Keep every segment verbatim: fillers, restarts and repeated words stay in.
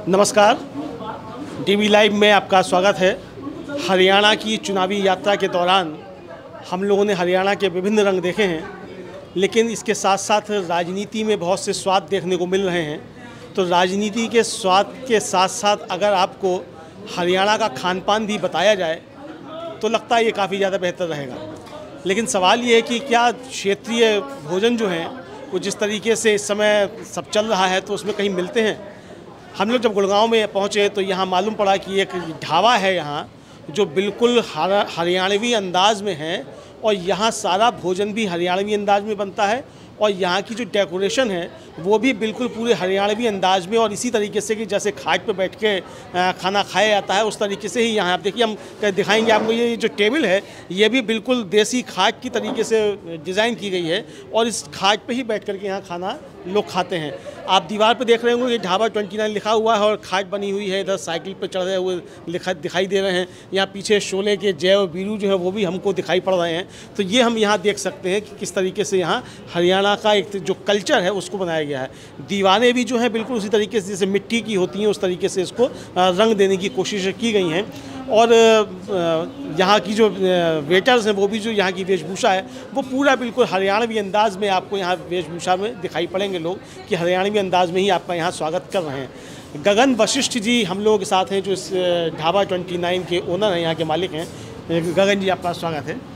नमस्कार, TV live में आपका स्वागत है। हरियाणा की चुनावी यात्रा के दौरान हम लोगों ने हरियाणा के विभिन्न रंग देखे हैं, लेकिन इसके साथ साथ राजनीति में बहुत से स्वाद देखने को मिल रहे हैं। तो राजनीति के स्वाद के साथ साथ अगर आपको हरियाणा का खान पान भी बताया जाए तो लगता है ये काफ़ी ज़्यादा बेहतर रहेगा। लेकिन सवाल ये है कि क्या क्षेत्रीय भोजन जो हैं वो जिस तरीके से इस समय सब चल रहा है तो उसमें कहीं मिलते हैं। हम लोग जब गुड़गांव में पहुँचे तो यहाँ मालूम पड़ा कि एक ढाबा है यहाँ जो बिल्कुल हरियाणवी अंदाज में है और यहाँ सारा भोजन भी हरियाणवी अंदाज में बनता है और यहाँ की जो डेकोरेशन है वो भी बिल्कुल पूरे हरियाणवी अंदाज में और इसी तरीके से कि जैसे खाट पे बैठ के खाना खाया जाता है उस तरीके से ही यहाँ आप देखिए हम दिखाएंगे आपको। ये जो टेबल है ये भी बिल्कुल देसी खाट की तरीके से डिज़ाइन की गई है और इस खाट पे ही बैठ कर के यहाँ खाना लोग खाते हैं। आप दीवार पे देख रहे होंगे ये ढाबा ट्वेंटी नाइन लिखा हुआ है और खाट बनी हुई है। इधर साइकिल पे चढ़ रहे हुए लिखा दिखाई दे रहे हैं। यहाँ पीछे शोले के जय और वीरू जो है वो भी हमको दिखाई पड़ रहे हैं। तो ये हम यहाँ देख सकते हैं कि किस तरीके से यहाँ हरियाणा का एक जो कल्चर है उसको बनाया गया है। दीवारें भी जो है बिल्कुल उसी तरीके से जैसे मिट्टी की होती हैं उस तरीके से इसको रंग देने की कोशिश की गई हैं। और यहाँ की जो वेटर्स हैं वो भी जो यहाँ की वेशभूषा है वो पूरा बिल्कुल हरियाणवी अंदाज में आपको यहाँ वेशभूषा में दिखाई पड़ेंगे लोग कि हरियाणवी अंदाज में ही आपका यहाँ स्वागत कर रहे हैं। गगन वशिष्ठ जी हम लोगों के साथ हैं जो इस ढाबा ट्वेंटी नाइन के ओनर हैं, यहाँ के मालिक हैं। गगन जी आपका स्वागत है।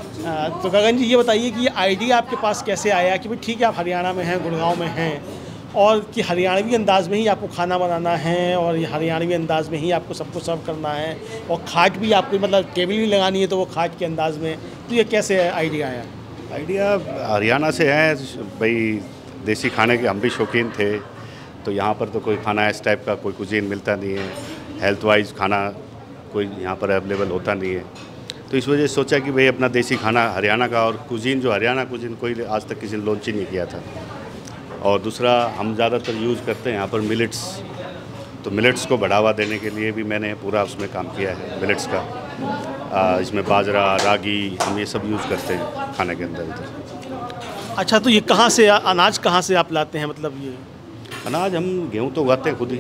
तो गगन जी ये बताइए कि ये आइडिया आपके पास कैसे आया कि भाई ठीक है आप हरियाणा में हैं, गुड़गांव में हैं और कि हरियाणवी अंदाज में ही आपको खाना बनाना है और ये हरियाणवी अंदाज में ही आपको सबको सर्व करना है और खाट भी आपको मतलब टेबल भी लगानी है तो वो खाट के अंदाज में। तो ये कैसे आइडिया आया? आइडिया हरियाणा से है भाई, देसी खाने के हम भी शौकीन थे। तो यहाँ पर तो कोई खाना इस टाइप का कोई कुजीन मिलता नहीं है, हेल्थ वाइज खाना कोई यहाँ पर अवेलेबल होता नहीं है। तो इस वजह से सोचा कि भाई अपना देसी खाना हरियाणा का और कुजीन जो हरियाणा कुजीन कोई आज तक किसी ने लॉन्च ही नहीं किया था। और दूसरा हम ज़्यादातर यूज़ करते हैं यहाँ पर मिलेट्स, तो मिलेट्स को बढ़ावा देने के लिए भी मैंने पूरा उसमें काम किया है मिलेट्स का। आ, इसमें बाजरा, रागी, हम ये सब यूज़ करते हैं खाने के अंदर इधर। अच्छा, तो ये कहाँ से अनाज कहाँ से आप लाते हैं? मतलब ये अनाज हम गेहूँ तो उगाते हैं खुद ही।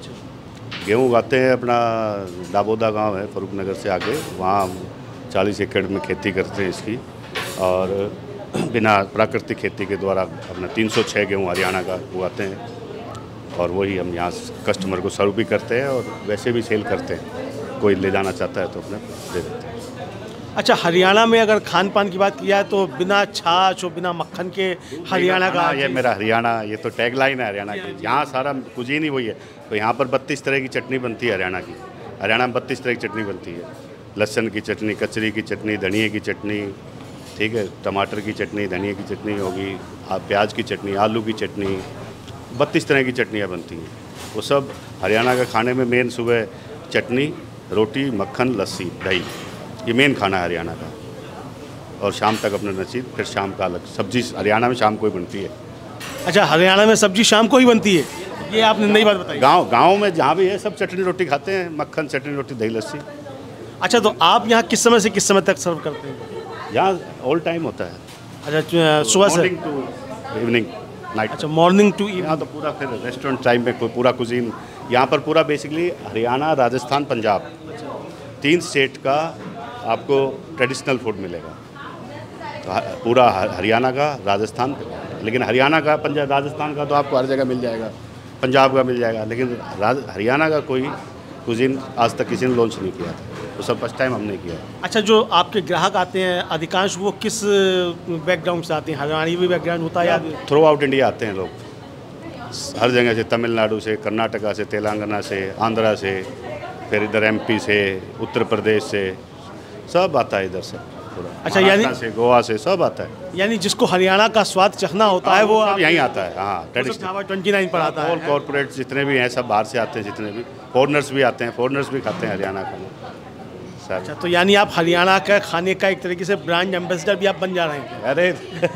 गेहूँ उगाते हैं, अपना दाबोदा गाँव है फरूक नगर से आगे, वहाँ चालीस एकड़ में खेती करते हैं इसकी और बिना प्राकृतिक खेती के द्वारा अपना तीन सौ छः गेहूँ हरियाणा का उगाते हैं और वही हम यहाँ कस्टमर को सर्व भी करते हैं और वैसे भी सेल करते हैं। कोई ले जाना चाहता है तो अपने दे देते हैं। अच्छा, हरियाणा में अगर खान पान की बात किया है तो बिना छाछ और बिना मक्खन के हरियाणा का, ये मेरा हरियाणा, ये तो टैगलाइन है हरियाणा की। यहाँ सारा कुजीन ही वही है। तो यहाँ पर बत्तीस तरह की चटनी बनती है हरियाणा की। हरियाणा में बत्तीस तरह की चटनी बनती है। लहसुन की चटनी, कचरी की चटनी, धनिए की चटनी, ठीक है, टमाटर की चटनी, धनिया की चटनी होगी, प्याज की चटनी, आलू की चटनी, बत्तीस तरह की चटनियाँ बनती हैं। वो सब हरियाणा का खाने में मेन सुबह चटनी, रोटी, मक्खन, लस्सी, दही, ये मेन खाना है हरियाणा का। और शाम तक अपना नसीब, फिर शाम का अलग सब्जी हरियाणा में शाम को ही बनती है। अच्छा, हरियाणा में सब्जी शाम को ही बनती है, ये आपने नई बात बताई। गाँव गाँव में जहाँ भी है सब चटनी रोटी खाते हैं, मक्खन, चटनी रोटी, दही, लस्सी। अच्छा, तो आप यहाँ किस समय से किस समय तक सर्व करते हैं? यहाँ ऑल टाइम होता है। अच्छा, सुबह से मॉर्निंग टू इवनिंग, नाइट। अच्छा, मॉर्निंग टू इवनिंग। यहाँ तो पूरा फिर रेस्टोरेंट टाइम में कोई पूरा कुजीन यहाँ पर पूरा बेसिकली हरियाणा, राजस्थान, पंजाब, तीन स्टेट का आपको ट्रेडिशनल फूड मिलेगा। तो पूरा हरियाणा का, राजस्थान, लेकिन हरियाणा का, पंजाब, राजस्थान का तो आपको हर जगह मिल जाएगा, पंजाब का मिल जाएगा, लेकिन हरियाणा का कोई कुजीन आज तक किसी ने लॉन्च नहीं किया था। तो सब फर्स्ट टाइम हमने किया। अच्छा, जो आपके ग्राहक आते हैं अधिकांश वो किस बैकग्राउंड से आते हैं? हरियाणवी बैकग्राउंड होता है या थ्रू आउट इंडिया आते हैं लोग, हर जगह से, तमिलनाडु से, कर्नाटका से, तेलंगाना से, आंध्रा से, फिर इधर एमपी से, उत्तर प्रदेश से, सब आता है इधर से पूरा। अच्छा, यानी से, गोवा से सब आता है। यानी जिसको हरियाणा का स्वाद चखना होता है वो यहीं आता है। हाँ, ट्रेडिशनल ट्वेंटी नाइन पर आता है। ऑल कॉर्पोरेट जितने भी हैं सब बाहर से आते हैं, जितने भी फॉरनर्स भी आते हैं, फॉरनर्स भी खाते हैं हरियाणा खाना। अच्छा, तो यानी आप हरियाणा का खाने का एक तरीके से ब्रांड एम्बेसडर भी आप बन जा रहे हैं। अरे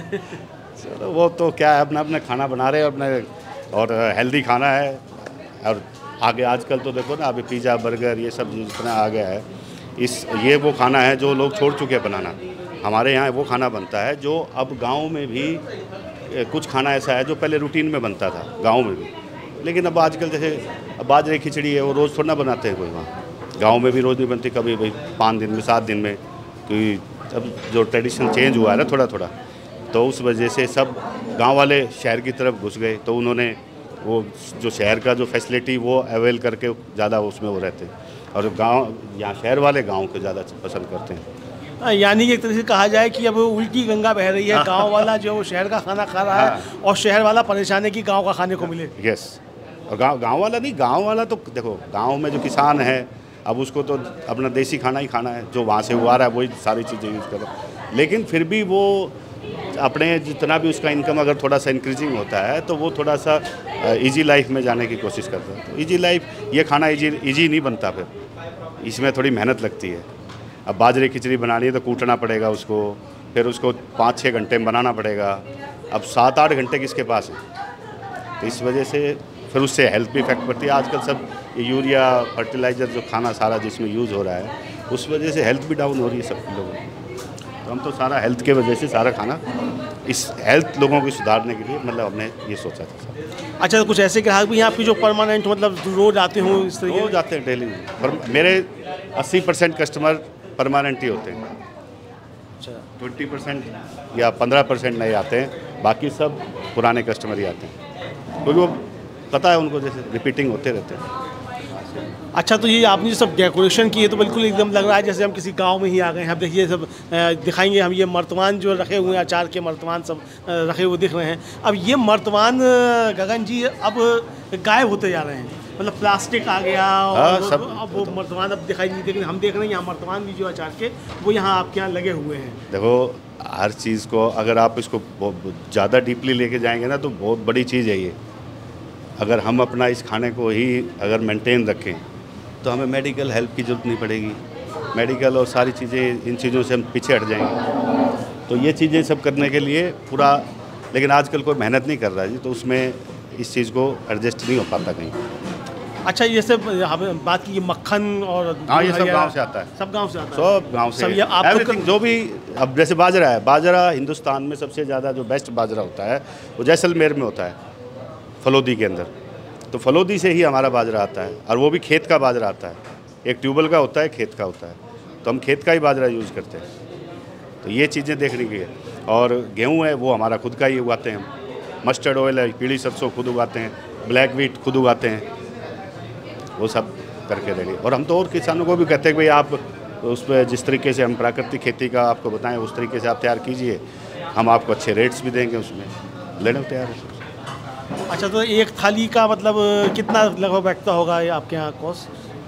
चलो वो तो क्या है, अपना अपना खाना बना रहे हैं अपने, और हेल्दी खाना है। और आगे आजकल तो देखो ना, अभी पिज़्ज़ा, बर्गर, ये सब जितना आ गया है, इस ये वो खाना है जो लोग छोड़ चुके हैं बनाना। हमारे यहाँ वो खाना बनता है जो अब गाँव में भी कुछ खाना ऐसा है जो पहले रूटीन में बनता था गाँव में भी, लेकिन अब आजकल जैसे अब बाजरे की खिचड़ी है वो रोज़ थोड़ा ना बनाते हैं कोई वहाँ, गांव में भी रोज़ नहीं बनती, कभी भाई पाँच दिन में सात दिन में, क्योंकि अब जो ट्रेडिशन चेंज हुआ है ना थोड़ा थोड़ा, तो उस वजह से सब गांव वाले शहर की तरफ घुस गए, तो उन्होंने वो जो शहर का जो फैसिलिटी वो अवेल करके ज़्यादा उसमें वो रहते हैं, और गांव यहाँ शहर वाले गांव को ज़्यादा पसंद करते हैं। यानी कि एक तरह से कहा जाए कि अब उल्टी गंगा बह रही है, गांव वाला जो वो शहर का खाना खा रहा है और शहर वाला परेशान है कि गांव का खाने को मिले। यस, और गांव गांव वाला नहीं, गांव वाला तो देखो गांव में जो किसान है अब उसको तो अपना देसी खाना ही खाना है, जो वहाँ से हुआ रहा है वही सारी चीज़ें यूज़ कर रहा है, लेकिन फिर भी वो अपने जितना भी उसका इनकम अगर थोड़ा सा इंक्रीजिंग होता है तो वो थोड़ा सा इजी लाइफ में जाने की कोशिश करता है। तो इजी लाइफ, ये खाना इजी इजी नहीं बनता, फिर इसमें थोड़ी मेहनत लगती है। अब बाजरे की खिचड़ी बनानी है तो कूटना पड़ेगा उसको, फिर उसको पाँच छः घंटे में बनाना पड़ेगा, अब सात आठ घंटे किसके पास है, तो इस वजह से फिर उससे हेल्थ भी इफेक्ट पड़ती है। आजकल सब यूरिया फर्टिलाइज़र जो खाना सारा जिसमें यूज़ हो रहा है उस वजह से हेल्थ भी डाउन हो रही है सब लोगों की। तो हम तो सारा हेल्थ के वजह से सारा खाना, इस हेल्थ लोगों को सुधारने के लिए मतलब हमने ये सोचा था। अच्छा, तो कुछ ऐसे ग्राहक भी हैं आपकी जो परमानेंट मतलब रोज आते हों इस तरीके? रोज आते हैं डेली, पर मेरे अस्सी परसेंट कस्टमर परमानेंट ही होते हैं। अच्छा, ट्वेंटी परसेंट या पंद्रह परसेंट नहीं आते हैं, बाकी सब पुराने कस्टमर ही आते हैं, क्योंकि वो पता है उनको, जैसे रिपीटिंग होते रहते हैं। अच्छा, तो ये आपने जो सब डेकोरेशन की है तो बिल्कुल एकदम लग रहा है जैसे हम किसी गांव में ही आ गए हैं। अब देखिए सब दिखाएंगे हम, ये मर्तमान जो रखे हुए हैं, अचार के मर्तमान सब रखे हुए दिख रहे हैं। अब ये मर्तमान गगन जी अब गायब होते जा रहे हैं, मतलब प्लास्टिक आ गया और हाँ, सब अब वो मर्तमान अब दिखाई नहीं, लेकिन हम देख रहे हैं यहाँ मर्तमान भी जो अचार के वो यहाँ आपके यहाँ लगे हुए हैं। देखो, हर चीज़ को अगर आप इसको ज़्यादा डीपली लेके जाएंगे ना तो बहुत बड़ी चीज़ है ये। अगर हम अपना इस खाने को ही अगर मेंटेन रखें तो हमें मेडिकल हेल्प की ज़रूरत नहीं पड़ेगी, मेडिकल और सारी चीज़ें, इन चीज़ों से हम पीछे हट जाएंगे। तो ये चीज़ें सब करने के लिए पूरा, लेकिन आजकल कोई मेहनत नहीं कर रहा जी, तो उसमें इस चीज़ को एडजस्ट नहीं हो पाता कहीं। अच्छा, ये सब बात की मक्खन और हाँ, ये सब गांव से आता है, सब गांव से आता है, सब गांव से। एवरीथिंग जो भी, अब जैसे बाजरा है, बाजरा हिंदुस्तान में सबसे ज़्यादा जो बेस्ट बाजरा होता है वो जैसलमेर में होता है, फलोदी के अंदर। तो फलोदी से ही हमारा बाजरा आता है, और वो भी खेत का बाजरा आता है, एक ट्यूबवेल का होता है, खेत का होता है, तो हम खेत का ही बाजरा यूज़ करते हैं। तो ये चीज़ें देखने की है। और गेहूँ है वो हमारा खुद का ही उगाते हैं हम, मस्टर्ड ऑयल है, पीली सरसों खुद उगाते हैं, ब्लैक व्हीट खुद उगाते हैं, वो सब करके रेडी। और हम तो और किसानों को भी कहते हैं कि भाई आप उस पर जिस तरीके से हम प्राकृतिक खेती का आपको बताएं उस तरीके से आप तैयार कीजिए, हम आपको अच्छे रेट्स भी देंगे, उसमें लेने को तैयार है। अच्छा, तो एक थाली का मतलब कितना लगभग बैठता होगा ये आपके यहाँ कॉस्ट?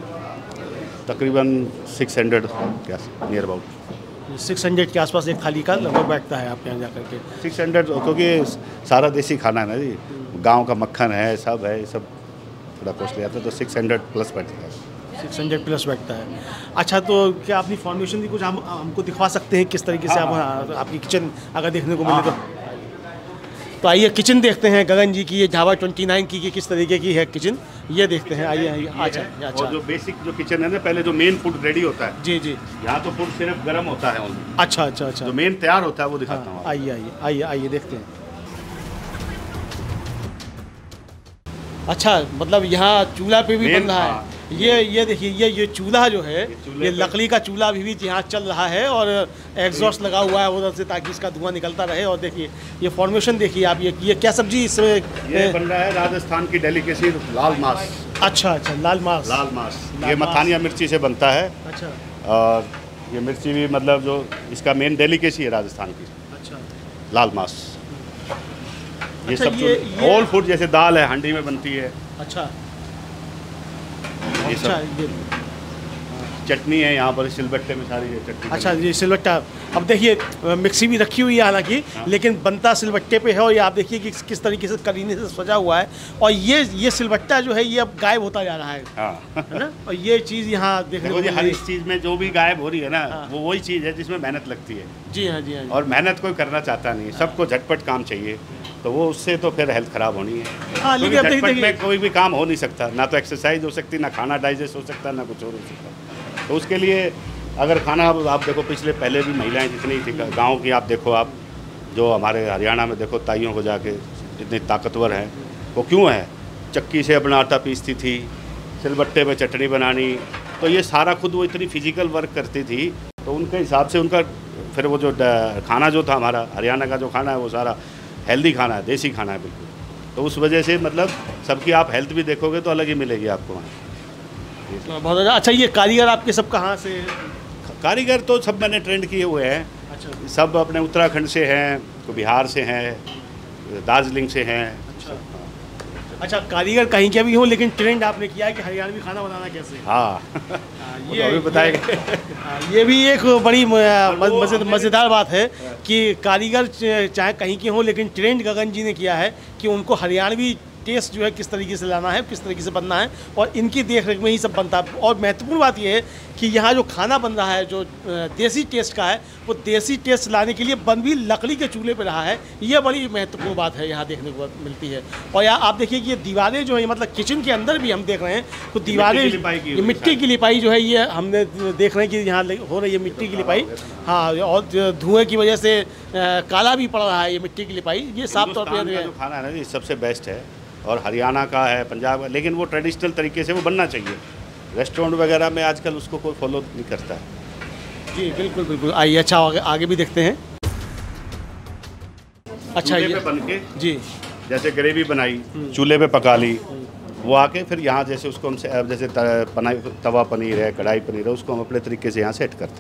तकरीबन सिक्स हंड्रेड क्या नियर अबाउट सिक्स हंड्रेड के आसपास एक थाली का लगभग बैठता है आपके यहाँ जा करके? सिक्स हंड्रेड, क्योंकि सारा देसी खाना है ना जी, गांव का मक्खन है, सब है, सब थोड़ा कॉस्टली आता है, तो सिक्स हंड्रेड प्लस बैठता है। सिक्स हंड्रेड प्लस बैठता है। अच्छा, तो क्या अपनी फॉर्मेशन भी कुछ हम हमको दिखवा सकते हैं किस तरीके से आप आपकी किचन अगर देखने को मिले तो? तो आइए किचन देखते हैं गगन जी की, ये ढाबा ट्वेंटी नाइन की, की किस तरीके की है किचन, ये देखते हैं। आइए आइए। अच्छा अच्छा, और जो बेसिक जो किचन है ना, पहले जो मेन फूड रेडी होता है, जी जी, यहाँ तो फूड सिर्फ गर्म होता है। अच्छा अच्छा अच्छा, जो मेन तैयार होता है वो दिखाता हूँ। आइए आइए आइए आइए देखते हैं। अच्छा, मतलब यहाँ चूल्हा पे भी बन रहा है। ये ये देखिए, ये ये चूल्हा जो है, ये लकड़ी का चूल्हा अभी भी यहाँ चल रहा है और एग्जॉस्ट लगा हुआ है उधर से ताकि इसका धुआं निकलता रहे। और देखिए ये फॉर्मेशन देखिए आप, ये ये क्या सब्जी इसमें ये बन रहा है? राजस्थान की डेलिकेसी लाल मांस। अच्छा अच्छा, लाल मांस। लाल मांस ये मथानिया मिर्ची से बनता है। अच्छा, और ये मिर्ची भी मतलब जो इसका मेन डेलिकेसी है राजस्थान की। अच्छा, लाल मांस। ये अच्छा, सब ये, ये ऑल फूड, जैसे दाल है हांडी में बनती है। अच्छा ये अच्छा, ये चटनी है यहाँ पर सिलबट्टे में सारी चटनी। अच्छा, ये सिलबट्टा। अब देखिए मिक्सी भी रखी हुई है हालांकि, लेकिन बनता सिलबट्टे पे है। और ये आप देखिए कि किस तरीके से करीने से सजा हुआ है। और ये ये सिलबट्टा जो है ये अब गायब होता जा रहा है, हाँ, है ना? और ये चीज़ यहाँ देखने को हर इस चीज़ में जो भी गायब हो रही है ना, हाँ। वो वही चीज़ है जिसमें मेहनत लगती है। जी हाँ, जी हाँ। और मेहनत कोई करना चाहता नहीं है, सबको झटपट काम चाहिए, तो वो उससे तो फिर हेल्थ खराब होनी है। हाँ, लेकिन अब झटपट देखिए में कोई भी काम हो नहीं सकता, ना तो एक्सरसाइज हो सकती, ना खाना डाइजेस्ट हो सकता, ना कुछ और हो सकता। तो उसके लिए अगर खाना, अब आप देखो पिछले पहले भी महिलाएं जितनी थी गांव की, आप देखो, आप जो हमारे हरियाणा में देखो ताइयों को जाके जितनी ताकतवर हैं, वो क्यों है? चक्की से अपना आटा पीसती थी, सिलबट्टे पे चटनी बनानी, तो ये सारा खुद वो इतनी फिजिकल वर्क करती थी, तो उनके हिसाब से उनका फिर वो जो खाना जो था हमारा हरियाणा का जो खाना है वो सारा हेल्दी खाना है, देसी खाना है बिल्कुल। तो उस वजह से मतलब सबकी आप हेल्थ भी देखोगे तो अलग ही मिलेगी आपको वहाँ। बहुत अच्छा। अच्छा, ये कारीगर आपके सब कहाँ से? कारीगर तो सब मैंने ट्रेंड किए हुए हैं। अच्छा, सब अपने उत्तराखंड से हैं, कोई बिहार से हैं, दार्जिलिंग से हैं। अच्छा अच्छा, कारीगर कहीं के भी हों, लेकिन ट्रेंड आपने किया है कि हरियाणवी खाना बनाना कैसे। हाँ, ये अभी बताएंगे। ये भी एक बड़ी मज़े- मज़ेदार बात है कि कारीगर चाहे कहीं के हों, लेकिन ट्रेंड गगन जी ने किया है कि उनको हरियाणवी टेस्ट जो है किस तरीके से लाना है, किस तरीके से बनना है, और इनकी देख रेख में ही सब बनता है। और महत्वपूर्ण बात यह है कि यहाँ जो खाना बन रहा है जो देसी टेस्ट का है, वो देसी टेस्ट लाने के लिए बन भी लकड़ी के चूल्हे पे रहा है। ये बड़ी महत्वपूर्ण बात है, यहाँ देखने को मिलती है। और यहाँ आप देखिए कि ये दीवारें जो है, मतलब किचन के अंदर भी हम देख रहे हैं तो दीवारें, ये मिट्टी की लिपाई जो है, ये हमने देख रहे हैं कि यहाँ हो रही है मिट्टी की लिपाई। हाँ, और धुएँ की वजह से काला भी पड़ रहा है ये मिट्टी की लिपाई। ये साफ तौर पर जो खाना है ना, ये सबसे बेस्ट है, और हरियाणा का है, पंजाब का, लेकिन वो ट्रेडिशनल तरीके से वो बनना चाहिए। रेस्टोरेंट वगैरह में आजकल उसको कोई फॉलो नहीं करता है। जी बिल्कुल बिल्कुल। आइए, अच्छा आगे, आगे भी देखते हैं। अच्छा, ये बन के जी जैसे ग्रेवी बनाई, चूल्हे पे पका ली, वो आके फिर यहाँ जैसे उसको हम से- जैसे तवा पनीर है, कढ़ाई पनीर है, उसको हम अपने तरीके से यहाँ सेट करते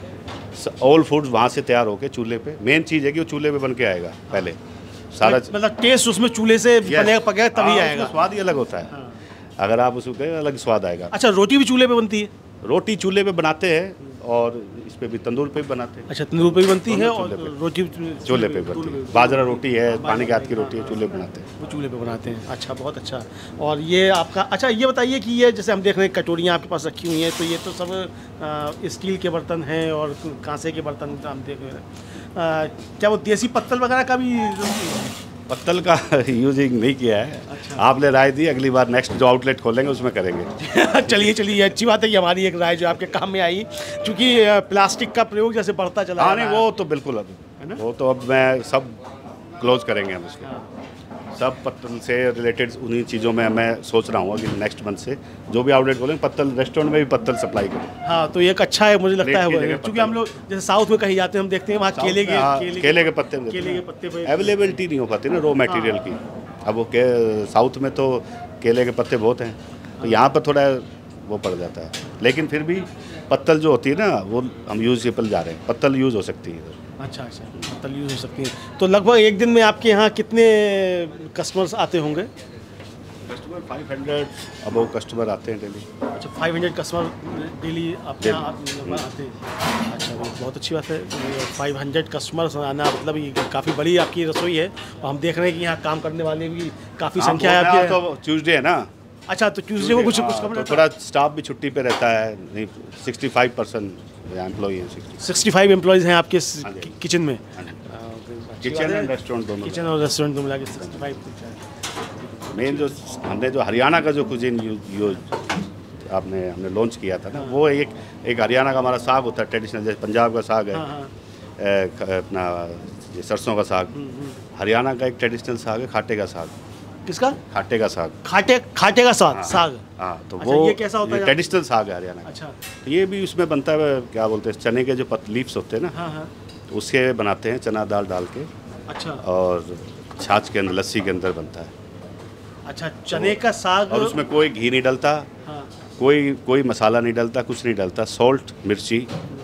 हैं। ऑल फूड्स वहाँ से तैयार होके चूल्हे पे, मेन चीज़ है कि वो चूल्हे पे बन के आएगा पहले सारा, मतलब टेस्ट उसमें चूल्हे से बनेगा, पकेगा तभी आएगा। स्वाद ही अलग होता है। हाँ। अगर आप उसको कहें अलग स्वाद आएगा। अच्छा, रोटी भी चूल्हे पे बनती है? रोटी चूल्हे पे बनाते हैं, और इस पे भी तंदूर पे भी बनाते हैं। अच्छा, तंदूर पे भी बनती है, और रोटी चूल्हे पे बनती है। बाजरा रोटी है, पानी के हाथ की रोटी है, चूल्हे पे बनाते हैं। वो चूल्हे पे बनाते हैं। अच्छा, बहुत अच्छा। और ये आपका, अच्छा ये बताइए कि ये जैसे हम देख रहे हैं कटोरियाँ आपके पास रखी हुई हैं, तो ये तो सब स्टील के बर्तन हैं और कांसे के बर्तन हम देख रहे हैं। क्या वो देसी पत्तल वगैरह का भी? पत्तल का यूजिंग नहीं किया है। अच्छा। आपने राय दी, अगली बार नेक्स्ट जो आउटलेट खोलेंगे उसमें करेंगे। चलिए चलिए, अच्छी बात है कि हमारी एक राय जो आपके काम में आई, क्योंकि प्लास्टिक का प्रयोग जैसे बढ़ता चला। हाँ नहीं, वो तो बिल्कुल अब है ना, वो तो अब मैं सब क्लोज करेंगे हम उसके। हाँ। सब पत्तल से रिलेटेड उन्हीं चीज़ों में मैं सोच रहा हूँ कि नेक्स्ट मंथ से जो भी आउटलेट खोलेंगे, पत्तल रेस्टोरेंट में भी पत्तल सप्लाई करें। हाँ, तो ये एक अच्छा है, मुझे लगता है, क्योंकि हम लोग जैसे साउथ में कहीं जाते हैं, हम देखते हैं वहाँ केले के केले, केले के पत्ते केले के पत्ते पे अवेलेबिलिटी नहीं हो पाती ना रॉ मटेरियल की। अब वो के साउथ में तो केले के पत्ते बहुत हैं, तो यहाँ पर थोड़ा वो पड़ जाता है, लेकिन फिर भी पत्तल जो होती है ना, वो हम यूजेबल जा रहे हैं, पत्तल यूज़ हो सकती है। अच्छा अच्छा, पत्तल यूज़ हो सकती है। तो लगभग एक दिन में आपके यहाँ कितने कस्टमर्स आते होंगे? कस्टमर पाँच सौ अबव कस्टमर आते हैं डेली। अच्छा, पाँच सौ कस्टमर डेली आपके यहाँ आते हैं। अच्छा, बहुत अच्छी बात है। पाँच सौ कस्टमर्स आना मतलब ये काफ़ी बड़ी आपकी रसोई है, और हम देख रहे हैं कि यहाँ काम करने वाले भी काफ़ी संख्या है आपके। तो ट्यूसडे है ना। अच्छा, तो ट्यूसडे को कुछ कुछ तो थोड़ा स्टाफ भी छुट्टी पे रहता है, नहीं सिक्सटी फाइव परसेंट एम्प्लॉई हैं। सिक्सटी फाइव एम्प्लॉयज़ हैं आपके किचन में? किचन एंड रेस्टोरेंट दोनों, किचन और रेस्टोरेंट दोनों मिला के सिक्सटी फाइव। मेन जो हमने जो हरियाणा का जो कुजिन यूज आपने हमने लॉन्च किया था ना, वो एक एक हरियाणा का हमारा साग होता है ट्रेडिशनल, जैसे पंजाब का साग है। हाँ, हाँ। अपना ये सरसों का साग, हरियाणा का एक ट्रेडिशनल साग है खाटे का साग। किसका? खाटे का साग। खाटे खाटे का साग। हाँ, साग हाँ, तो अच्छा, वो ये कैसा होता है? ट्रेडिशनल साग है हरियाणा का। अच्छा, तो ये भी उसमें बनता है, क्या बोलते हैं, चने के जो पत लीव्स होते हैं ना। हाँ, हाँ। तो उसके बनाते हैं, चना दाल डाल के। अच्छा, और छाछ के अंदर, लस्सी के अंदर बनता है। अच्छा, चने का साग, और उसमें कोई घी नहीं डलता। हाँ। कोई कोई मसाला नहीं डलता, कुछ नहीं डलता, सॉल्ट मिर्ची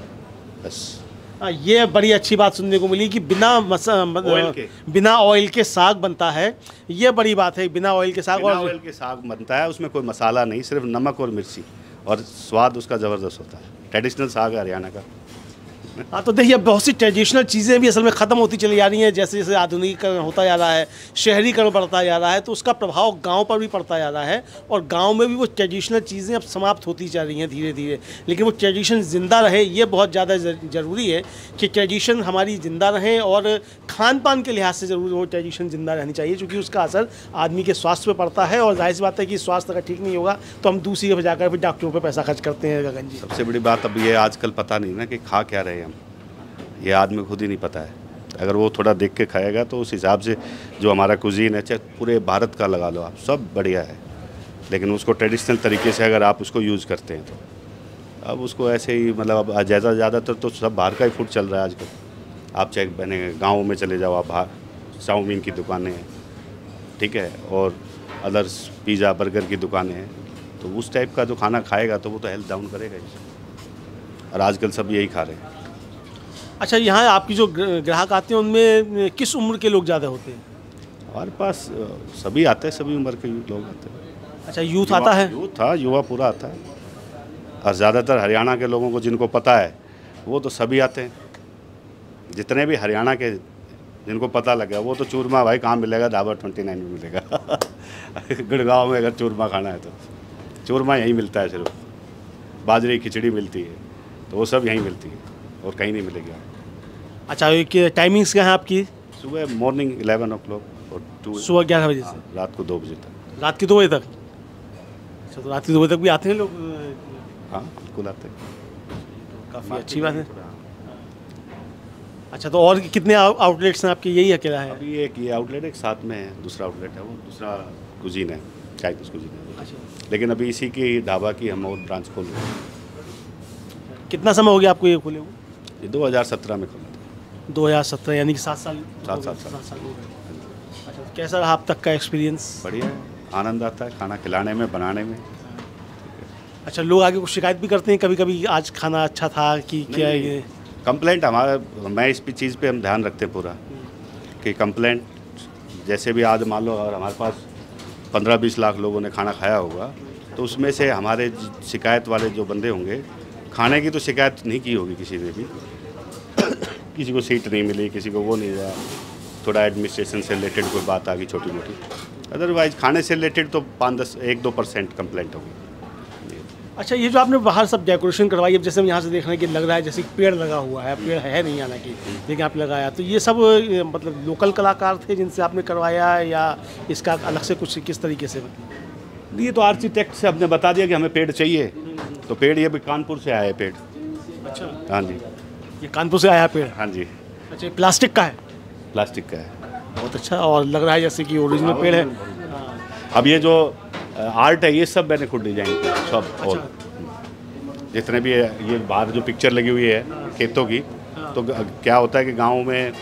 बस। हाँ, ये बड़ी अच्छी बात सुनने को मिली कि बिना मसा ऑयल के बिना ऑयल के साग बनता है। ये बड़ी बात है, बिना ऑयल के साग। बिना और ऑयल के साग बनता है, उसमें कोई मसाला नहीं, सिर्फ नमक और मिर्ची, और स्वाद उसका ज़बरदस्त होता है। ट्रेडिशनल साग है हरियाणा का। हाँ, तो देखिए बहुत सी ट्रेडिशनल चीज़ें भी असल में ख़त्म होती चली जा रही हैं, जैसे जैसे आधुनिकीकरण होता जा रहा है, शहरीकरण बढ़ता जा रहा है, तो उसका प्रभाव गांव पर भी पड़ता जा रहा है, और गांव में भी वो ट्रेडिशनल चीज़ें अब समाप्त होती जा रही हैं धीरे धीरे। लेकिन वो ट्रेडिशन ज़िंदा रहे, ये बहुत ज़्यादा ज़रूरी है कि ट्रेडिशन हमारी ज़िंदा रहें, और खान पान के लिहाज से ज़रूर वो ट्रेडिशन ज़िंदा रहनी चाहिए, क्योंकि उसका असर आदमी के स्वास्थ्य पर पड़ता है, और जाहिर सी बात है कि स्वास्थ्य अगर ठीक नहीं होगा तो हम दूसरी जगह जाकर फिर डॉक्टरों पर पैसा खर्च करते हैं। गगन जी, सबसे बड़ी बात अब ये आजकल पता नहीं ना कि खा क्या रहे हम, ये आदमी खुद ही नहीं पता है। अगर वो थोड़ा देख के खाएगा तो उस हिसाब से जो हमारा कुजीन है, चाहे पूरे भारत का लगा लो आप, सब बढ़िया है, लेकिन उसको ट्रेडिशनल तरीके से अगर आप उसको यूज़ करते हैं तो अब उसको ऐसे ही मतलब अब ज़्यादा ज़्यादातर तो सब बाहर का ही फूड चल रहा है आजकल। आप चाहे बने गाँव में चले जाओ, आप बाहर चाउमीन की दुकानें हैं, ठीक है, और अदर्स पिज़्ज़ा बर्गर की दुकानें हैं, तो उस टाइप का जो खाना खाएगा तो वो तो हेल्थ डाउन करेगा ही, और आजकल सब यही खा रहे हैं। अच्छा, यहाँ आपकी जो ग्राहक आते हैं उनमें किस उम्र के लोग ज़्यादा होते हैं? हमारे पास सभी आते हैं, सभी उम्र के लोग आते हैं। अच्छा, यूथ आता है? यूथ था, युवा पूरा आता है, और ज़्यादातर हरियाणा के लोगों को जिनको पता है वो तो सभी आते हैं। जितने भी हरियाणा के जिनको पता लगा वो तो चूरमा भाई कहाँ मिलेगा, ढाबा ट्वेंटी नाइन में मिलेगा गुड़गांव में अगर चूरमा खाना है तो चूरमा यहीं मिलता है, सिर्फ बाजरे की खिचड़ी मिलती है, तो वो सब यहीं मिलती है और कहीं नहीं मिलेगी। अच्छा, ये टाइमिंग्स क्या है आपकी? सुबह मॉर्निंग इलेवन ओ क्लॉक और टू सुबह ग्यारह बजे से रात को दो बजे तक। रात के दो बजे तक? अच्छा, तो रात के दो बजे तक भी आते हैं लोग? हाँ बिल्कुल आते हैं, काफ़ी अच्छी बात है। अच्छा, तो और कितने आउटलेट्स हैं आपके? यही अकेला है? अभी एक ये आउटलेट एक साथ में है, दूसरा आउटलेट है वो दूसरा कुजीन है, चाइनीज कुजीन है। अच्छा, लेकिन अभी इसी की ढाबा की हम और ब्रांच खोल रहे हैं। कितना समय हो गया आपको ये खोले हुए? ये दो हज़ार सत्रह में खोला था। दो हज़ार सत्रह, यानी कि सात साल सात सात साल। सात साल हो गए। अच्छा, तो कैसा रहा अब तक का एक्सपीरियंस? बढ़िया है, आनंद आता है खाना खिलाने में, बनाने में। अच्छा, लोग आगे कुछ शिकायत भी करते हैं कभी कभी, आज खाना अच्छा था कि क्या है ये? कंप्लेंट हमारा, मैं इस भी चीज़ पे हम ध्यान रखते हैं पूरा कि कंप्लेंट जैसे भी आज मान लो अगर हमारे पास पंद्रह बीस लाख लोगों ने खाना खाया होगा तो उसमें से हमारे शिकायत वाले जो बंदे होंगे, खाने की तो शिकायत नहीं की होगी किसी ने भी किसी को सीट नहीं मिली, किसी को वो नहीं रहा, थोड़ा एडमिनिस्ट्रेशन से रिलेटेड कोई बात आ गई छोटी मोटी, अदरवाइज खाने से रिलेटेड तो पाँच दस एक दो परसेंट कंप्लेंट होगी। अच्छा, ये जो आपने बाहर सब डेकोरेशन करवाई, अब जैसे हम यहाँ से देख रहे हैं कि लग रहा है जैसे पेड़ लगा हुआ है, पेड़ है नहीं हालांकि, लेकिन आप लगाया, तो ये सब मतलब लोकल कलाकार थे जिनसे आपने करवाया या इसका अलग से कुछ किस तरीके से? ये तो आर्किटेक्ट से हमने बता दिया कि हमें पेड़ चाहिए, तो पेड़ ये भी कानपुर से आया है पेड़। अच्छा, हाँ जी, ये कानपुर से आया पेड़? हाँ जी। अच्छा, प्लास्टिक का है? प्लास्टिक का है। बहुत अच्छा, और लग रहा है जैसे कि ओरिजिनल पेड़ है। अब ये जो आर्ट है ये सब मैंने खुद डिजाइन किया सब। अच्छा। और जितने भी ये बाहर जो पिक्चर लगी हुई है खेतों की, तो क्या होता है कि गाँव में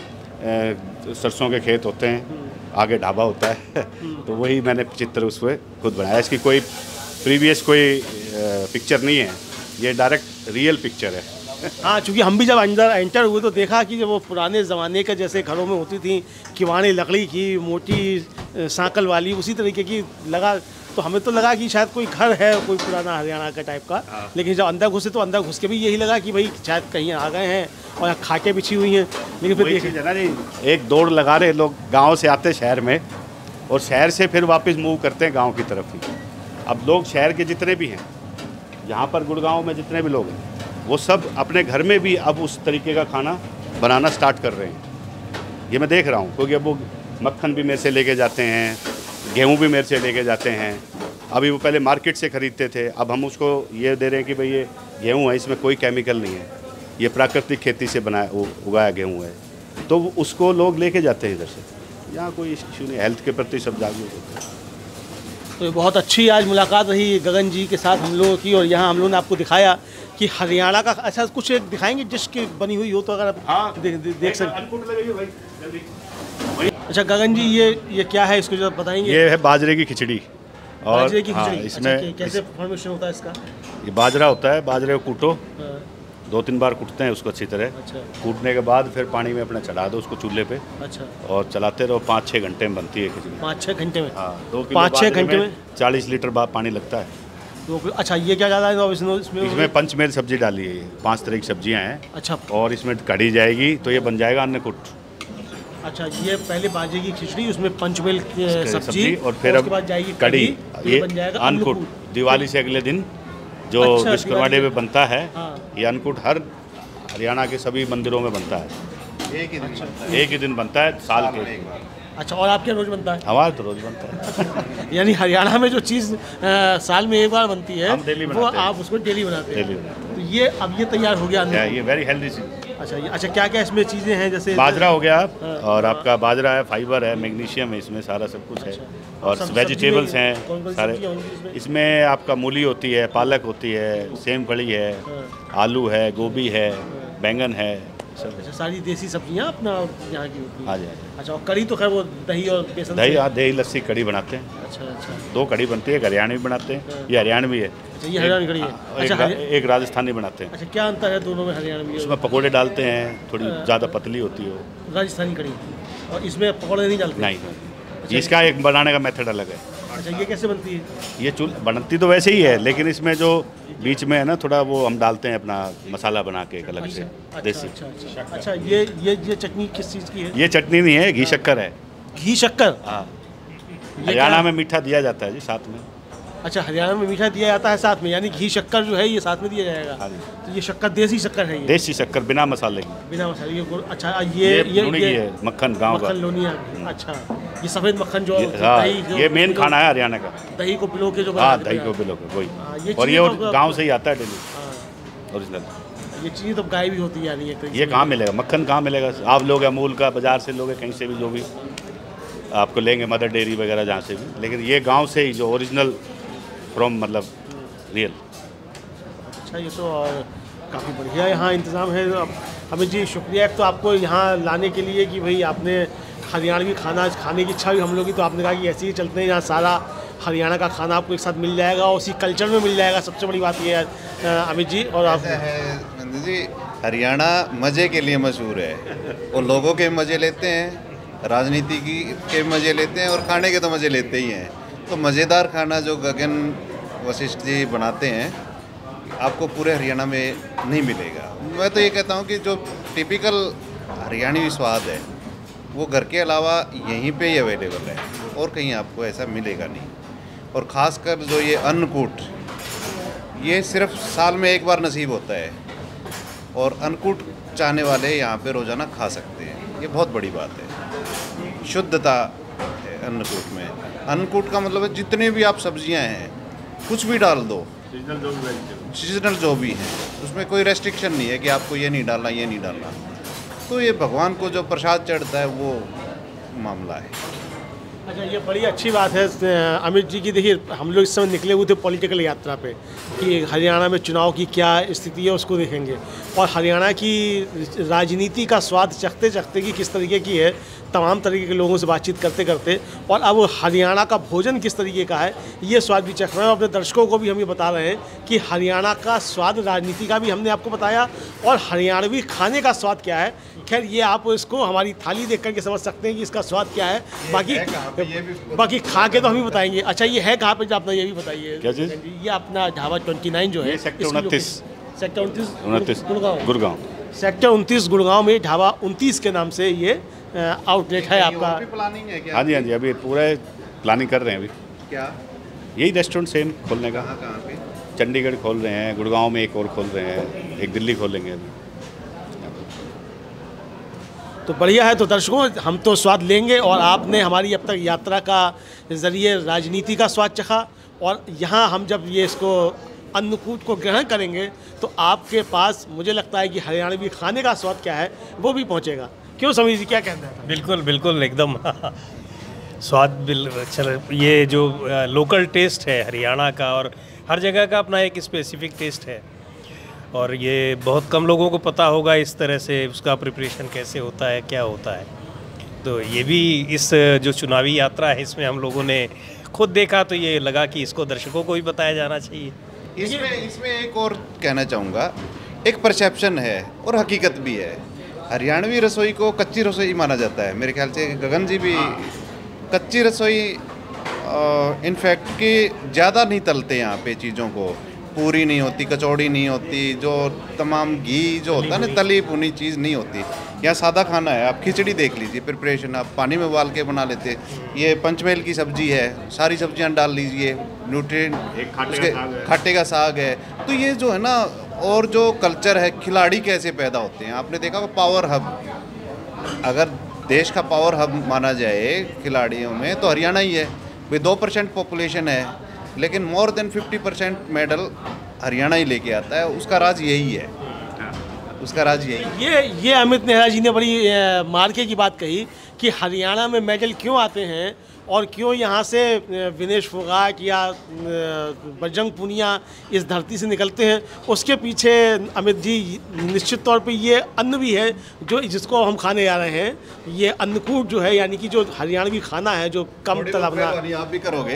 सरसों के खेत होते हैं, आगे ढाबा होता है तो वही मैंने चित्र उस पर खुद बनाया। इसकी कोई प्रीवियस कोई पिक्चर नहीं है, ये डायरेक्ट रियल पिक्चर है। हाँ, चूँकि हम भी जब अंदर एंटर हुए तो देखा कि जब वो पुराने ज़माने के जैसे घरों में होती थी किवाड़ें लकड़ी की, मोटी सांकल वाली, उसी तरीके की लगा, तो हमें तो लगा कि शायद कोई घर है कोई पुराना हरियाणा का टाइप का। लेकिन जब अंदर घुसे तो अंदर घुस के भी यही लगा कि भाई शायद कहीं आ गए हैं, और यहाँ खाटें बिछी हुई हैं। लेकिन फिर देख है ना जी, एक दौड़ लगा रहे लोग, गांव से आते शहर में और शहर से फिर वापस मूव करते हैं गांव की तरफ ही। अब लोग शहर के जितने भी हैं यहाँ पर गुड़गांव में जितने भी लोग हैं वो सब अपने घर में भी अब उस तरीके का खाना बनाना स्टार्ट कर रहे हैं। ये मैं देख रहा हूँ, क्योंकि अब वो मक्खन भी मेरे से लेके जाते हैं, गेहूँ भी मेरे से लेके जाते हैं। अभी वो पहले मार्केट से ख़रीदते थे, अब हम उसको ये दे रहे हैं कि भाई ये गेहूँ है, इसमें कोई केमिकल नहीं है, ये प्राकृतिक खेती से बनाया उगाया गेहूँ है, तो उसको लोग लेके जाते हैं इधर से। यहाँ कोई इश्यू नहीं, हेल्थ के प्रति सब जागरूक होते हैं। तो ये बहुत अच्छी आज मुलाकात रही गगन जी के साथ हम लोगों की, और यहाँ हम लोगों ने आपको दिखाया कि हरियाणा का अच्छा कुछ एक दिखाएंगे डिश की बनी हुई हो तो अगर आप हाँ, दे, दे, देख सकते। अच्छा गगन जी, ये ये क्या है, इसको जो बताएंगे? ये है बाजरे की खिचड़ी। और बाजरे की खिचड़ी। हाँ, इसमें अच्छा, कैसे फॉर्मेशन होता है इसका? ये बाजरा होता है, बाजरे को कूटो, हाँ, दो तीन बार कूटते हैं उसको अच्छी तरह। अच्छा कूटने के बाद फिर पानी में अपना चढ़ा दो उसको चूल्हे पे, अच्छा, और चलाते रहो, पाँच छः घंटे में बनती है खिचड़ी। पाँच छः घंटे में? हाँ, दो किलो पाँच छः बाजरे घंटे में चालीस लीटर बाद पानी लगता है। तो अच्छा, ये क्या ज़्यादा है इसमें? इसमें पंचमेल सब्जी डाली है, ये पांच तरह की सब्जियां हैं। अच्छा, और इसमें कढ़ी जाएगी तो ये बन जाएगा अन्नकूट। अच्छा, ये पहले बाजरे की खिचड़ी, उसमें पंचमेल की सब्जी, सब्जी, और फिर उसके बाद जाएगी कढ़ी, ये बन जाएगा अन्नकूट। दिवाली से अगले दिन जो अच्छा, विश्वकर्मा डे में बनता है, हाँ। ये अन्नकूट हर हरियाणा के सभी मंदिरों में बनता है। एक ही दिन बनता है, एक ही दिन बनता है साल के। अच्छा, और आपके रोज बनता है? हमारा तो रोज बनता है। यानी हरियाणा में जो चीज़ साल में एक बार बनती है हम डेली वो बनाते हैं। आप उसको डेली बनाते हैं। डेली बनाते हैं। तो ये अब ये तैयार हो गया अंदर। ये वेरी हेल्दी चीज। अच्छा ये अच्छा क्या क्या इसमें चीज़ें हैं जैसे बाजरा हो गया हाँ, और हाँ। आपका बाजरा है, फाइबर है, मैग्नीशियम है, इसमें सारा सब कुछ है। अच्छा। और सब- वेजिटेबल्स सब्जी में कौन हैं कौन सी सारे। सब्जियां होंगी इसमें? इसमें आपका मूली होती है, पालक होती है, सेम कड़ी है, हाँ। आलू है, गोभी है, बैंगन है, सब। अच्छा सारी देसी सब्जियां अपना यहाँ की होती हैं। हाँ जी, हाँ जी। अच्छा और कड़ी तो खैर वो दही और बेसन दही, से- हाँ, दही लस्सी कड़ी बनाते हैं। अच्छा अच्छा दो कड़ी बनती है, एक हरियाणवी बनाते हैं, हाँ। ये हरियाणवी है। अच्छा ये हरियाणवी कड़ी है। एक, अच्छा एक, हरि- एक राजस्थानी बनाते हैं। अच्छा क्या अंतर है दोनों में हरियाणवी और उसमें पकोड़े डालते हैं, थोड़ी ज़्यादा पतली होती है वो। राजस्थानी कड़ी और इसमें पकौड़े नहीं डालते? नहीं, इसका एक बनाने का मेथड अलग है। अच्छा ये कैसे बनती है? ये चूल बनती तो वैसे ही है, लेकिन इसमें जो बीच में है ना थोड़ा वो हम डालते हैं अपना मसाला बना के एक अलग से अच्छा देसी। अच्छा अच्छा अच्छा ये ये ये चटनी किस चीज़ की है? ये चटनी नहीं है, घी शक्कर है। घी शक्कर? हाँ, ये हरियाणा क्या- में मीठा दिया जाता है जी साथ में। अच्छा हरियाणा में मीठा दिया जाता है साथ में, यानी घी शक्कर जो है ये साथ में दिया जाएगा। हाँ जी। तो ये शक्कर देसी शक्कर है ये? देसी शक्कर बिना मसाले की। बिना मसाले ये गुड़- अच्छा ये ये ये लूनी की है, मक्खन गांव का। मक्खन लोनिया। अच्छा ये सफेद मक्खन जो ये- हाँ, दही जो ये मेन खाना है हरियाणा का। दही को पिलो के जो हाँ, बनाते दही हैं। को बिलो के वही। हाँ, ये और ये चीज़ तो- गांव से ही आता है डेली हाँ, ओरिजिनल। ये चीज़ तो गाय भी होती है यानी ये ये कहाँ मिलेगा, मक्खन कहाँ मिलेगा? आप लोग अमूल का बाजार से लोगे, कहीं से भी जो भी आपको लेंगे, मदर डेयरी वगैरह जहाँ से भी, लेकिन ये गांव से ही जो ओरिजिनल फ्रॉम मतलब रियल। अच्छा ये तो और काफ़ी बढ़िया यहाँ इंतज़ाम है। अब अमित जी शुक्रिया एक तो आपको यहाँ लाने के लिए कि भाई आपने हरियाणवी खाना खाने की इच्छा भी हम लोग की, तो आपने कहा कि ऐसे ही चलते हैं, यहाँ सारा हरियाणा का खाना आपको एक साथ मिल जाएगा और उसी कल्चर में मिल जाएगा। सबसे बड़ी बात ये है अमित जी। और आप ऐसा है नंदू जी, हरियाणा मज़े के लिए मशहूर है। वो लोगों के मज़े लेते हैं, राजनीति की के मज़े लेते हैं और खाने के तो मज़े लेते ही हैं। तो मज़ेदार खाना जो गगन वशिष्ठ जी बनाते हैं आपको पूरे हरियाणा में नहीं मिलेगा। मैं तो ये कहता हूँ कि जो टिपिकल हरियाणवी स्वाद है वो घर के अलावा यहीं पे ही अवेलेबल है और कहीं आपको ऐसा मिलेगा नहीं। और ख़ासकर जो ये अन्नकूट, ये सिर्फ साल में एक बार नसीब होता है और अन्नकूट चाहने वाले यहाँ पे रोज़ाना खा सकते हैं। ये बहुत बड़ी बात है, शुद्धता है अन्नकूट में। अन्नकूट का मतलब है जितने भी आप सब्जियां हैं कुछ भी डाल दो, सीजनल जो भी हैं, उसमें कोई रेस्ट्रिक्शन नहीं है कि आपको ये नहीं डालना ये नहीं डालना। तो ये भगवान को जो प्रसाद चढ़ता है वो मामला है। अच्छा ये बड़ी अच्छी बात है अमित जी की। देखिए हम लोग इस समय निकले हुए थे पॉलिटिकल यात्रा पे कि हरियाणा में चुनाव की क्या स्थिति है उसको देखेंगे, और हरियाणा की राजनीति का स्वाद चखते चखते कि किस तरीके की है, तमाम तरीके के लोगों से बातचीत करते करते, और अब हरियाणा का भोजन किस तरीके का है ये स्वाद भी चख रहे हैं। अपने दर्शकों को भी हम ये बता रहे हैं कि हरियाणा का स्वाद राजनीति का भी हमने आपको बताया और हरियाणवी खाने का स्वाद क्या है। खैर ये आप इसको हमारी थाली देख करके समझ सकते हैं कि इसका स्वाद क्या है। बाकी बाकी खा के तो हम ही बताएंगे। अच्छा ये है कहाँ पे जो अपना ये भी बताइए क्या चीज़? ये अपना ढाबा ट्वेंटी नाइन जो है ये सेक्टर इसकी उनतीस। लोकेशन- सेक्टर उनतीस उनतीस गुड़गांव गुड़गांव। सेक्टर उनतीस गुड़गांव में ढाबा उनतीस के नाम से ये आउटलेट है आपका। और भी प्लानिंग है क्या? हाँ जी, हाँ जी, अभी पूरा प्लानिंग कर रहे हैं अभी क्या? यही रेस्टोरेंट सेम खोलने का। कहाँ कहाँ पे? चंडीगढ़ खोल रहे हैं, गुड़गांव में एक और खोल रहे हैं, एक दिल्ली खोलेंगे अभी। तो बढ़िया है। तो दर्शकों हम तो स्वाद लेंगे और आपने हमारी अब तक यात्रा का ज़रिए राजनीति का स्वाद चखा, और यहाँ हम जब ये इसको अन्नकूट को ग्रहण करेंगे तो आपके पास मुझे लगता है कि हरियाणवी खाने का स्वाद क्या है वो भी पहुँचेगा। क्यों समीर जी क्या कहते हैं? बिल्कुल बिल्कुल एकदम स्वाद बिल चल ये जो अ, लोकल टेस्ट है हरियाणा का, और हर जगह का अपना एक स्पेसिफिक टेस्ट है, और ये बहुत कम लोगों को पता होगा इस तरह से उसका प्रिपरेशन कैसे होता है, क्या होता है। तो ये भी इस जो चुनावी यात्रा है इसमें हम लोगों ने खुद देखा, तो ये लगा कि इसको दर्शकों को भी बताया जाना चाहिए। इसमें इसमें एक और कहना चाहूँगा, एक परसेप्शन है और हकीकत भी है। हरियाणवी रसोई को कच्ची रसोई माना जाता है। मेरे ख्याल से गगन जी भी कच्ची रसोई इनफैक्ट कि ज़्यादा नहीं तलते यहाँ पे चीज़ों को, पूरी नहीं होती, कचौड़ी नहीं होती, जो तमाम घी जो होता है ना तली भुनी चीज़ नहीं होती। यहाँ सादा खाना है। आप खिचड़ी देख लीजिए, प्रिपरेशन आप पानी में उबाल के बना लेते। ये पंचमेल की सब्जी है, सारी सब्जियाँ डाल लीजिए, न्यूट्रिएंट, एक खाटे उसके का साग है। खाटे का साग है। तो ये जो है ना, और जो कल्चर है, खिलाड़ी कैसे पैदा होते हैं आपने देखा। पावर हब, अगर देश का पावर हब माना जाए खिलाड़ियों में तो हरियाणा ही है। भाई दो परसेंट पॉपुलेशन है लेकिन more than fifty percent medal Haryana ही लेके आता है। उसका राज यही है। उसका राज यही। ये ये अमित नेहरा जी ने बड़ी अ, मार्के की बात कही कि हरियाणा में मेडल क्यों आते हैं और क्यों यहाँ से अ, विनेश फोगाट या अ, बजरंग पूनिया इस धरती से निकलते हैं। उसके पीछे अमित जी निश्चित तौर पे ये अन्न भी है जो जिसको हम खाने जा रहे हैं। ये अन्नकूट जो है, यानी कि जो हरियाणवी खाना है जो कम तलाबना। आप भी करोगे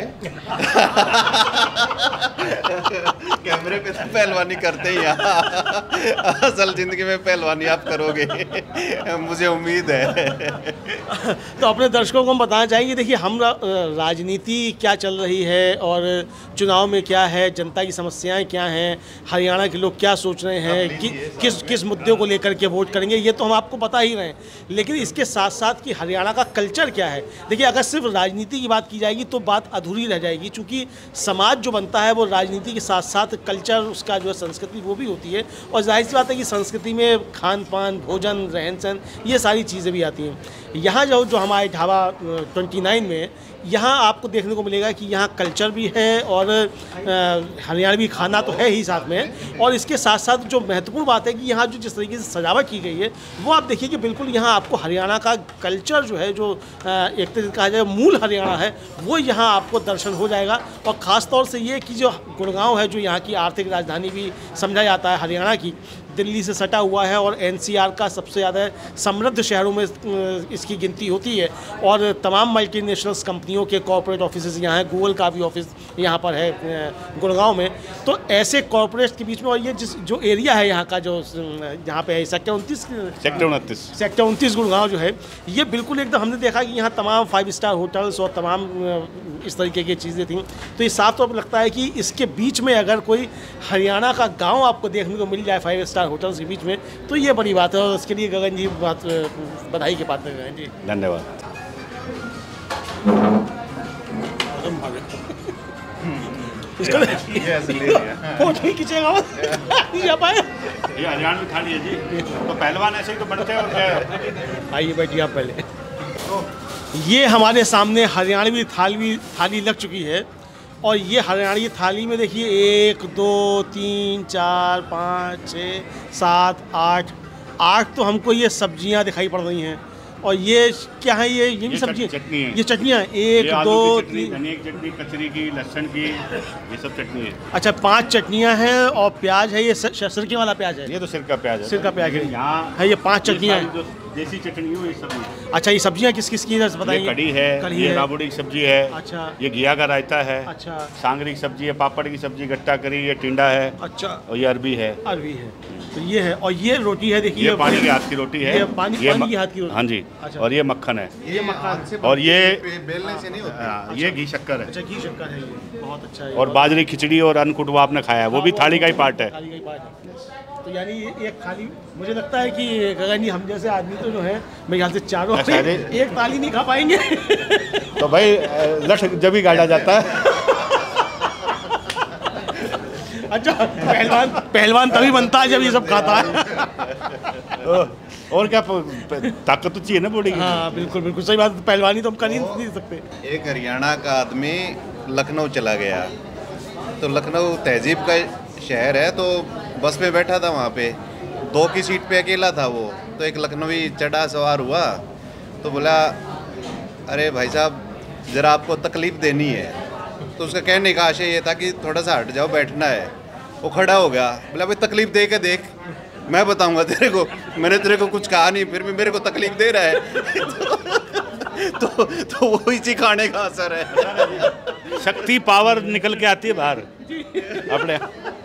कैमरे पे तो पहलवानी करते ही यहाँ, असल जिंदगी में पहलवानी आप करोगे मुझे उम्मीद है। तो अपने दर्शकों को हम बताना चाहेंगे, देखिए हम राजनीति क्या चल रही है और चुनाव में क्या है, जनता की समस्याएं क्या हैं, हरियाणा के लोग क्या सोच रहे हैं, कि, किस किस मुद्दों को लेकर के वोट करेंगे, ये तो हम आपको बता ही रहे हैं। लेकिन इसके साथ साथ कि हरियाणा का कल्चर क्या है। देखिए अगर सिर्फ राजनीति की बात की जाएगी तो बात अधूरी रह जाएगी, क्योंकि समाज जो बनता है वो राजनीति के साथ साथ कल्चर, उसका जो है संस्कृति वो भी होती है। और जाहिर सी बात है कि संस्कृति में खान पान, भोजन, रहन सहन, ये सारी चीज़ें भी आती हैं। यहाँ जो जो हमारे ढाबा ट्वेंटी नाइन में यहाँ आपको देखने को मिलेगा कि यहाँ कल्चर भी है और हरियाणवी खाना तो है ही साथ में। और इसके साथ साथ जो महत्वपूर्ण बात है कि यहाँ जो जिस तरीके से सजावट की गई है वो आप देखिए कि बिल्कुल यहाँ आपको हरियाणा का कल्चर जो है, जो एक तरीके कहा जाए मूल हरियाणा है, वो यहाँ आपको दर्शन हो जाएगा। और ख़ास तौर से ये कि जो गुड़गांव है, जो यहाँ की आर्थिक राजधानी भी समझा जाता है हरियाणा की, दिल्ली से सटा हुआ है और एनसीआर का सबसे ज़्यादा समृद्ध शहरों में इसकी गिनती होती है। और तमाम मल्टीनेशनल्स कंपनियों के कॉर्पोरेट ऑफिस यहाँ हैं, गूगल का भी ऑफिस यहाँ पर है गुड़गांव में। तो ऐसे कॉर्पोरेट के बीच में, और ये जिस जो एरिया है यहाँ का, जो यहाँ पे है सेक्टर उनतीस सेक्टर उनतीस सेक्टर उनतीस गुड़गांव जो है, ये बिल्कुल एकदम हमने देखा कि यहाँ तमाम फाइव स्टार होटल्स और तमाम इस तरीके की चीज़ें थी। तो ये साफ तौर पर लगता है कि इसके बीच में अगर कोई हरियाणा का गाँव आपको देखने को मिल जाए फाइव स्टार होटल्स के बीच में, तो ये बड़ी बात है। और उसके लिए गगन जी बात बधाई के पात्र हैं जी। धन्यवाद। इसको फोटो ही खींचेगा ये पाए। ये हरियाणा में थाली है जी, तो पहलवान ऐसे ही तो बनते हैं। और क्या आइए बैठिए आप पहले। ये हमारे सामने हरियाणवी थाली थाली लग चुकी है। और ये हरियाणवी थाली में देखिए एक दो तीन चार पाँच छः सात आठ आठ तो हमको ये सब्जियां दिखाई पड़ रही हैं। और ये क्या है, ये ये भी सब्जी चटनी है, ये चटनियाँ एक दो तीन, धनिया की चटनी, कचरी की, लहसुन की, ये सब चटनी है। अच्छा पांच चटनियाँ हैं और प्याज है, ये सिरके वाला प्याज है, ये तो सिरका प्याज है। सिरका प्याज है यहाँ है। ये पांच चटनियाँ हैं, देसी चटनी हो, ये सब है। अच्छा ये सब्जियाँ किस किस की बताइए। कढ़ी है, कढ़ी ये है, राबड़ी की सब्जी है, अच्छा ये घिया का रायता है, अच्छा सांगरी की सब्जी है, पापड़ की सब्जी, गट्टा करी, ये टिंडा है, अच्छा और ये अरबी है, अरबी है। तो ये है। और ये रोटी है, देखिए ये पानी के हाथ की रोटी है, ये पानी ये पानी के हाथ की रोटी। हाँ जी। अच्छा। और ये मक्खन है, ये मक्खन, और ये बेलने से नहीं होता। हाँ, ये घी शक्कर है। अच्छा घी शक्कर है, ये बहुत अच्छा है। और बाजरी खिचड़ी और अन्नकूट वो आपने खाया है, वो भी थाली का ही पार्ट है। थाली का ही पार्ट है। तो यानी ये एक थाली, मुझे लगता है कि गगन जी हम जैसे आदमी तो जो है मेरे ख्याल से चारों एक थाली नहीं खा पाएंगे। तो भाई लठ जब ही गाड़ा जाता है। अच्छा पहलवान पहलवान तभी बनता है जब ये सब खाता है। और क्या, ताकत तो चाहिए ना बॉडी की। हाँ बिल्कुल बिल्कुल सही बात। पहलवानी तो हम कर ही नहीं सकते। एक हरियाणा का आदमी लखनऊ चला गया, तो लखनऊ तहजीब का शहर है, तो बस में बैठा था, वहाँ पे दो की सीट पे अकेला था वो। तो एक लखनवी चढ़ा सवार हुआ, तो बोला अरे भाई साहब ज़रा आपको तकलीफ़ देनी है। तो उसका कहने का आशय ये था कि थोड़ा सा हट जाओ, बैठना है। वो खड़ा हो गया, बोला भाई तकलीफ़ दे के देख, मैं बताऊंगा तेरे को, मैंने तेरे को कुछ कहा नहीं, फिर भी मेरे को तकलीफ़ दे रहा है। तो तो वो इसी खाने का असर है। शक्ति पावर निकल के आती है बाहर अपने,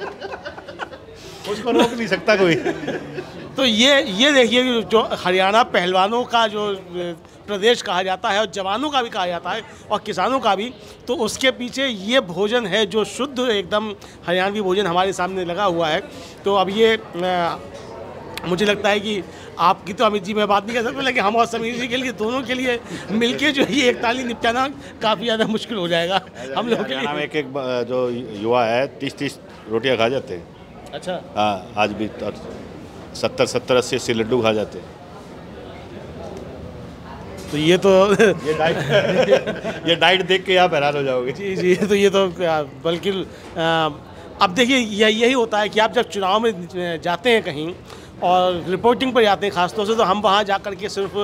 उसको रोक नहीं सकता कोई। तो ये ये देखिए जो हरियाणा पहलवानों का जो प्रदेश कहा जाता है और जवानों का भी कहा जाता है और किसानों का भी, तो उसके पीछे ये भोजन है जो शुद्ध एकदम हरियाणवी भोजन हमारे सामने लगा हुआ है। तो अब ये आ, मुझे लगता है कि आपकी तो अमित जी में बात नहीं कर सकते, लेकिन हम और समीर जी के लिए दोनों के लिए मिलके जो ये एक थाली निपटाना काफ़ी ज़्यादा मुश्किल हो जाएगा हम लोगों के लिए। एक एक जो युवा है तीस तीस रोटियाँ खा जाते हैं। अच्छा हाँ आज भी सत्तर सत्तर अस्सी अस्सी लड्डू खा जाते हैं। तो ये तो ये डाइट ये डाइट देख के आप हैरान हो जाओगे। जी जी। तो ये तो बल्कि अब देखिए यही होता है कि आप जब चुनाव में जाते हैं कहीं, और रिपोर्टिंग पर जाते हैं ख़ासतौर से, तो हम वहाँ जा कर के सिर्फ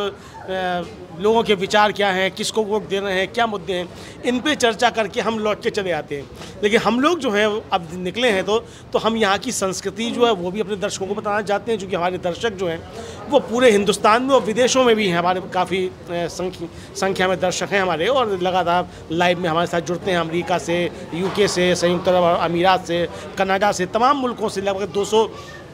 अ, लोगों के विचार क्या हैं, किसको वोट दे रहे हैं, क्या मुद्दे हैं, इन पे चर्चा करके हम लौट के चले आते हैं। लेकिन हम लोग जो हैं अब निकले हैं तो तो हम यहाँ की संस्कृति जो है वो भी अपने दर्शकों को बताना चाहते हैं, क्योंकि हमारे दर्शक जो हैं वो पूरे हिंदुस्तान में और विदेशों में भी हैं। हमारे काफ़ी संख्या संख्या में दर्शक हैं हमारे, और लगातार लाइव में हमारे साथ जुड़ते हैं। अमेरिका से, यूके से, संयुक्त अरब अमीरात से, कनाडा से, तमाम मुल्कों से लगभग दो सौ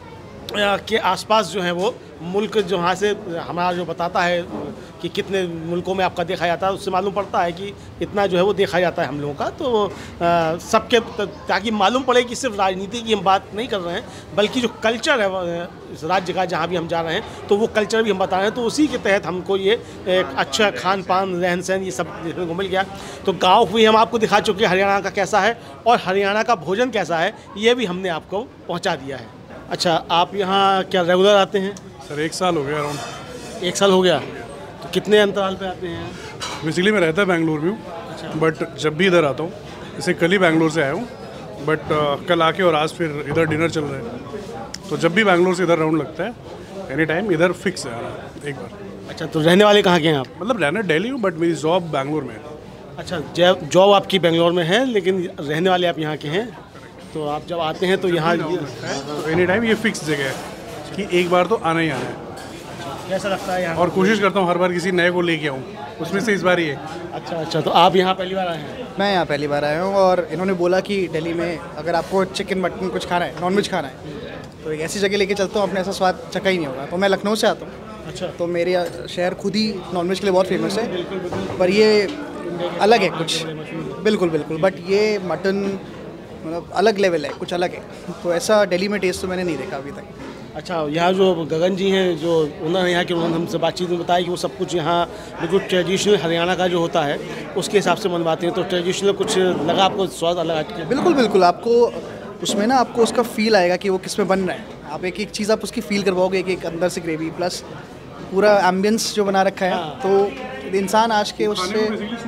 के आसपास जो है वो मुल्क जो यहाँ से हमारा जो बताता है कि कितने मुल्कों में आपका देखा जाता है, उससे मालूम पड़ता है कि इतना जो है वो देखा जाता है हम लोगों का। तो आ, सबके ताकि मालूम पड़े कि सिर्फ राजनीति की हम बात नहीं कर रहे हैं, बल्कि जो कल्चर है इस राज्य का जहाँ भी हम जा रहे हैं तो वो कल्चर भी हम बता रहे हैं। तो उसी के तहत हमको ये एक अच्छा खान पान, रहन सहन, ये सब देखने को मिल गया। तो गाँव भी हम आपको दिखा चुके हैं हरियाणा का कैसा है, और हरियाणा का भोजन कैसा है ये भी हमने आपको पहुँचा दिया है। अच्छा, आप यहाँ क्या रेगुलर आते हैं? सर एक साल हो गया अराउंड। एक साल हो गया, तो कितने अंतराल पे आते हैं? बेसिकली मैं रहता बेंगलोर में हूँ, अच्छा। बट जब भी इधर आता हूँ, जैसे कल ही बेंगलोर से आया हूँ, बट uh, कल आके और आज फिर इधर डिनर चल रहा है, तो जब भी बेंगलोर से इधर राउंड लगता है एनी टाइम इधर फिक्स है आना एक बार। अच्छा, तो रहने वाले कहाँ के हैं आप? मतलब रहना दिल्ली हूँ, बट मेरी जॉब बेंगलोर में है। अच्छा, जॉब आपकी बेंगलोर में है, लेकिन रहने वाले आप यहाँ के हैं, तो आप जब आते हैं तो यहाँ तो एनी टाइम ये फिक्स जगह है कि एक बार तो आना ही आना है। कैसा लगता है यहाँ? और कोशिश करता हूँ हर बार किसी नए को लेके आऊँ, उसमें से इस बार ही है। अच्छा अच्छा, तो आप यहाँ पहली बार आए हैं? मैं यहाँ पहली बार आया हूँ, और इन्होंने बोला कि दिल्ली में अगर आपको चिकन मटन कुछ खाना है, नॉनवेज खाना है, तो एक ऐसी जगह लेके चलता हूँ, अपने ऐसा स्वाद चखा ही नहीं होगा। तो मैं लखनऊ से आता हूँ। अच्छा, तो मेरे शहर खुद ही नॉनवेज के लिए बहुत फेमस है, पर ये अलग है कुछ, बिल्कुल बिल्कुल। बट ये मटन मतलब अलग लेवल है, कुछ अलग है। तो ऐसा दिल्ली में टेस्ट तो मैंने नहीं देखा अभी तक। अच्छा, यहाँ जो गगन जी हैं, जो उन्होंने यहाँ के उन्होंने हमसे बातचीत में बताया कि वो सब कुछ यहाँ बिल्कुल ट्रेडिशनल हरियाणा का जो होता है उसके हिसाब से बनवाते हैं। तो ट्रेडिशनल कुछ लगा आपको स्वाद अलग हटके? बिल्कुल बिल्कुल, आपको उसमें ना आपको उसका फील आएगा कि वो किस में बन रहा है। आप एक एक चीज़ आप उसकी फील कर पाओगे, एक एक अंदर से ग्रेवी प्लस पूरा एम्बियंस जो बना रखा है। तो इंसान आज के उससे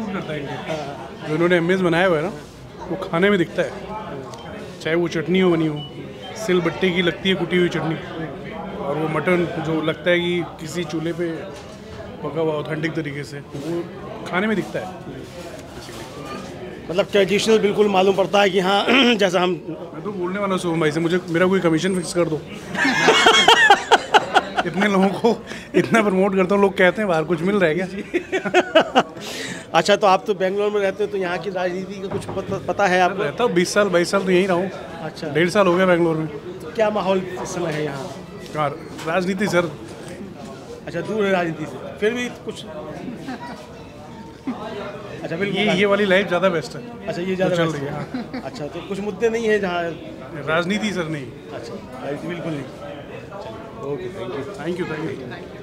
जो इन्होंने एम्बियंस बनाया हुआ है ना, वो खाने में दिखता है, चाहे वो चटनी हो बनी हो, सिल बट्टे की लगती है कुटी हुई चटनी, और वो मटन जो लगता है कि किसी चूल्हे पे पका हुआ ऑथेंटिक तरीके से, वो खाने में दिखता है। मतलब ट्रेडिशनल बिल्कुल मालूम पड़ता है कि हाँ जैसा हम। मैं तो बोलने वाला हूँ भाई से, मुझे मेरा कोई कमीशन फिक्स कर दो। इतने लोगों को इतना प्रमोट करता हूँ, लोग कहते हैं बाहर कुछ मिल रहा है क्या? अच्छा, तो आप तो बेंगलोर में रहते हो, तो यहाँ की राजनीति का कुछ पता, पता है आपको? रहता हूँ बीस साल बाईस साल तो यहीं रहा हूँ। अच्छा, डेढ़ साल हो गया बेंगलोर में। तो क्या माहौल इस समय है यहाँ? हाँ, राजनीति सर। अच्छा, दूर है राजनीति से, फिर भी कुछ। अच्छा, बिल्कुल ये ये वाली लाइफ ज़्यादा बेस्ट है। अच्छा, ये ज़्यादा चल बेस्ट रही है। है। हाँ। अच्छा, तो कुछ मुद्दे नहीं है जहाँ? राजनीति सर नहीं। अच्छा, राजनीति बिल्कुल नहीं। Okay, thank you. Thank you thank you.